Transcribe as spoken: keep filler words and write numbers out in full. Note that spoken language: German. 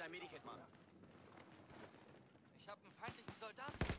ein Medikit, Mann. Ich habe einen feindlichen Soldaten.